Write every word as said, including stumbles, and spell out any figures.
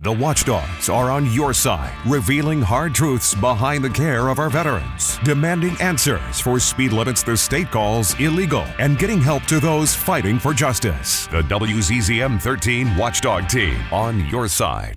The Watchdogs are on your side, revealing hard truths behind the care of our veterans, demanding answers for speed limits the state calls illegal, and getting help to those fighting for justice. The W Z Z M thirteen Watchdog team on your side.